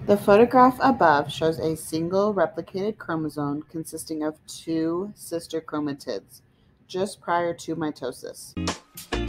The photograph above shows a single replicated chromosome consisting of two sister chromatids, just prior to mitosis.